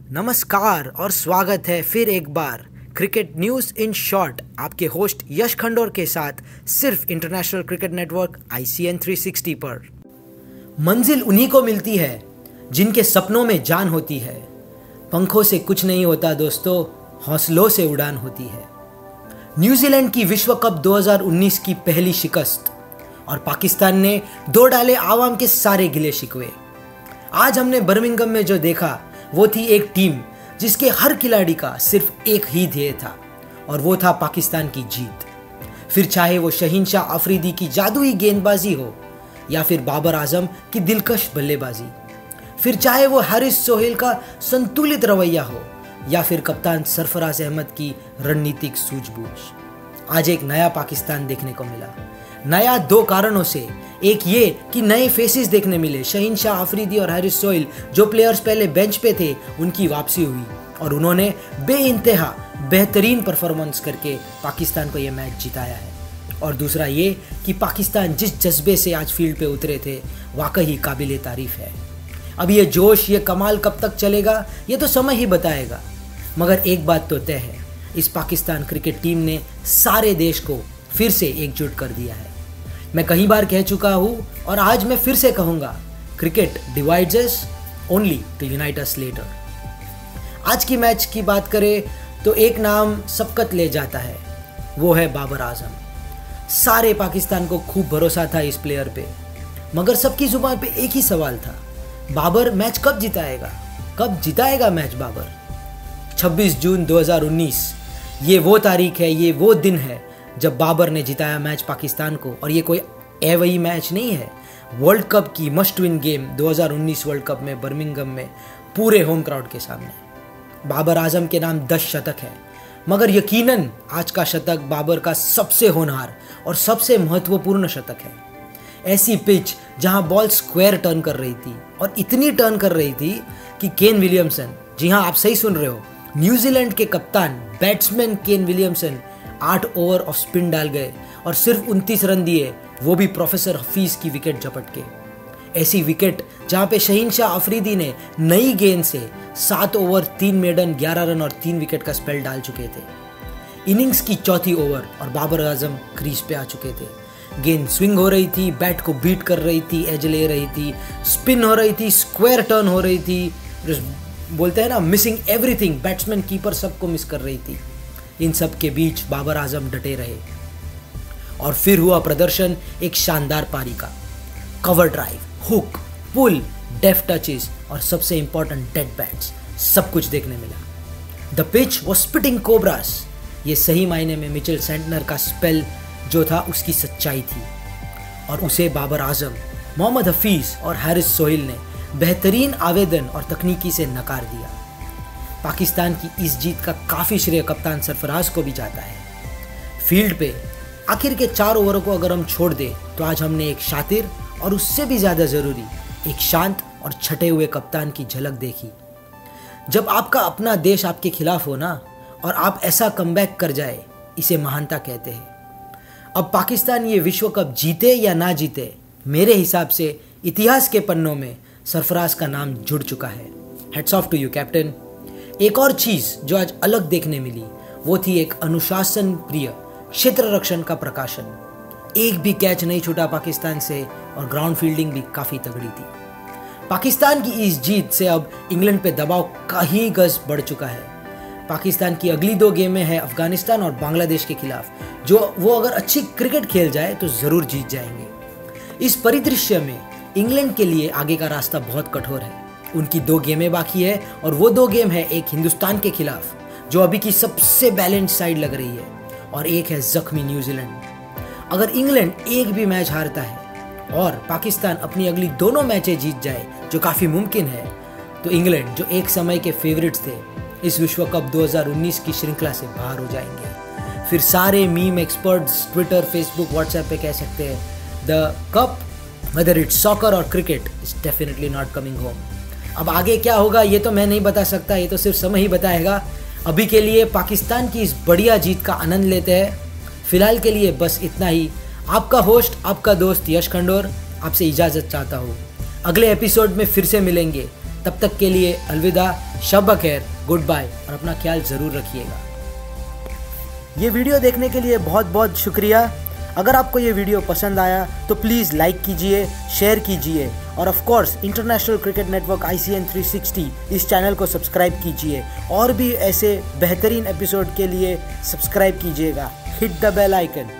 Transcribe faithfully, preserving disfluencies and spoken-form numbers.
नमस्कार और स्वागत है फिर एक बार क्रिकेट न्यूज़ इन शॉर्ट आपके होस्ट यश खंडोर के साथ सिर्फ international cricket network I C N three sixty पर। मंजिल उन्हीं को मिलती है जिनके सपनों में जान होती है। पंखों से कुछ नहीं होता दोस्तों, हौसलों से उड़ान होती है। न्यूजीलैंड की विश्व कप दो हज़ार उन्नीस की पहली शिकस्त और पाकिस्तान ने दो डाले आवाम के सारे गिले शिकवे। आज हमने बर्मिंघम में जो देखा वो थी एक टीम जिसके हर खिलाड़ी का सिर्फ एक ही ध्येय था और वो था पाकिस्तान की जीत। फिर चाहे वो शहीनशाह अफरीदी की जादुई गेंदबाजी हो या फिर बाबर आजम की दिलकश बल्लेबाजी, फिर चाहे वो हारिस सोहेल का संतुलित रवैया हो या फिर कप्तान सरफराज अहमद की रणनीतिक सूझबूझ, आज एक नया पाकिस्तान देखने को मिला। नया दो कारणों से, एक ये कि नए फेसेस देखने मिले। शहीनशाह अफरीदी और हारिस सोहेल जो प्लेयर्स पहले बेंच पे थे उनकी वापसी हुई और उन्होंने बेइंतहा बेहतरीन परफॉर्मेंस करके पाकिस्तान को ये मैच जिताया है। और दूसरा ये कि पाकिस्तान जिस जज्बे से आज फील्ड पे उतरे थे वाकई काबिले तारीफ है। अब ये जोश, ये कमाल कब तक चलेगा ये तो समय ही बताएगा, मगर एक बात तो तय है, इस पाकिस्तान क्रिकेट टीम ने सारे देश को फिर से एकजुट कर दिया है। मैं कई बार कह चुका हूँ और आज मैं फिर से कहूँगा, cricket divides us only to unite us later. आज की मैच की बात करें तो एक नाम सबकत ले जाता है, वो है बाबर आजम। सारे पाकिस्तान को खूब भरोसा था इस प्लेयर पे, मगर सबकी जुबान पे एक ही सवाल था, बाबर मैच कब जिताएगा, कब जिताएगा मैच बाबर। छब्बीस जून दो हज़ार उन्नीस ये वो तारीख है, ये वो दिन है जब बाबर ने जिताया मैच पाकिस्तान को। और ये कोई एवही मैच नहीं है, वर्ल्ड कप की मस्ट विन गेम दो हज़ार उन्नीस वर्ल्ड कप में बर्मिंघम में पूरे होम क्राउड के सामने। बाबर आजम के नाम दस शतक है, मगर यकीनन आज का शतक बाबर का सबसे होनहार और सबसे महत्वपूर्ण शतक है। ऐसी पिच जहां बॉल स्क्वायर टर्न कर रही थी और इतनी टर्न कर रही थी कि केन विलियमसन, जी हां आप सही सुन रहे हो, न्यूजीलैंड के कप्तान बैट्समैन केन विलियमसन आठ ओवर ऑफ स्पिन डाल गए और सिर्फ उनतीस रन दिए, वो भी प्रोफेसर हफीज की विकेट झपट के। ऐसी विकेट जहां पे शहीनशाह अफरीदी ने नई गेंद से सात ओवर तीन मेडन ग्यारह रन और तीन विकेट का स्पेल डाल चुके थे। इनिंग्स की चौथी ओवर और बाबर आजम क्रीज पे आ चुके थे। गेंद स्विंग हो रही थी, बैट को बीट कर रही थी, एज ले रही थी, स्पिन हो रही थी, स्क्वायर टर्न हो रही थी, बोलते हैं ना मिसिंग एवरीथिंग, बैट्समैन कीपर सबको मिस कर रही थी। इन सब के बीच बाबर आजम डटे रहे और फिर हुआ प्रदर्शन एक शानदार पारी का। Cover drive, hook, pull, deft touches और सबसे इंपॉर्टेंट डेड बैट्स, सब कुछ देखने मिला। The pitch was spitting cobras, ये सही मायने में मिचेल सेंटनर का स्पेल जो था उसकी सच्चाई थी और उसे बाबर आजम, मोहम्मद हफीज और हारिस सोहेल ने बेहतरीन आवेदन और तकनीकी से नकार दिया। पाकिस्तान की इस जीत का काफ़ी श्रेय कप्तान सरफराज को भी जाता है। फील्ड पे आखिर के चार ओवरों को अगर हम छोड़ दें तो आज हमने एक शातिर और उससे भी ज़्यादा ज़रूरी एक शांत और छटे हुए कप्तान की झलक देखी। जब आपका अपना देश आपके खिलाफ हो ना और आप ऐसा कमबैक कर जाए, इसे महानता कहते हैं। अब पाकिस्तान ये विश्व कप जीते या ना जीते, मेरे हिसाब से इतिहास के पन्नों में सरफराज का नाम जुड़ चुका है। Hats off to you captain. एक और चीज जो आज अलग देखने मिली वो थी एक अनुशासन प्रिय क्षेत्र रक्षण का प्रकाशन। एक भी कैच नहीं छूटा पाकिस्तान से और ग्राउंड फील्डिंग भी काफी तगड़ी थी। पाकिस्तान की इस जीत से अब इंग्लैंड पे दबाव कहीं गज बढ़ चुका है। पाकिस्तान की अगली दो गेमें हैं अफगानिस्तान और बांग्लादेश के खिलाफ, जो वो अगर अच्छी क्रिकेट खेल जाए तो जरूर जीत जाएंगे। इस परिदृश्य में इंग्लैंड के लिए आगे का रास्ता बहुत कठोर है। उनकी दो गेमें बाकी है और वो दो गेम है, एक हिंदुस्तान के खिलाफ जो अभी की सबसे बैलेंस साइड लग रही है और एक है जख्मी न्यूजीलैंड। अगर इंग्लैंड एक भी मैच हारता है और पाकिस्तान अपनी अगली दोनों मैचें जीत जाए, जो काफ़ी मुमकिन है, तो इंग्लैंड जो एक समय के फेवरेट्स थे इस विश्व कप दो हज़ार उन्नीस की श्रृंखला से बाहर हो जाएंगे। फिर सारे meme experts Twitter, Facebook, WhatsApp पे कह सकते हैं the cup whether it's soccer और cricket is definitely not coming home. अब आगे क्या होगा ये तो मैं नहीं बता सकता, ये तो सिर्फ समय ही बताएगा। अभी के लिए पाकिस्तान की इस बढ़िया जीत का आनंद लेते हैं। फिलहाल के लिए बस इतना ही। आपका होस्ट, आपका दोस्त यश खंडोर आपसे इजाज़त चाहता हूँ। अगले एपिसोड में फिर से मिलेंगे तब तक के लिए अलविदा, शब खैर, गुड बाय और अपना ख्याल ज़रूर रखिएगा। ये वीडियो देखने के लिए बहुत बहुत शुक्रिया। अगर आपको ये वीडियो पसंद आया तो प्लीज़ लाइक कीजिए, शेयर कीजिए और of course international cricket network I C N three sixty इस चैनल को सब्सक्राइब कीजिए और भी ऐसे बेहतरीन एपिसोड के लिए सब्सक्राइब कीजिएगा। Hit the bell icon.